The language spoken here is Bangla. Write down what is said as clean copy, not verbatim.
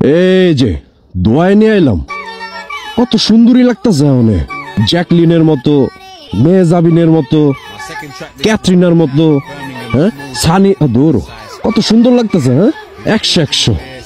এই যে দোয়ায় নিয়ে এলাম, কত সুন্দরী লাগতেছে অনেক, জ্যাকলিনের মতো, মেজাবিনের মতো, ক্যাথরিনার মতো, হ্যাঁ সানি দৌড়, কত সুন্দর লাগতেছে। হ্যাঁ 100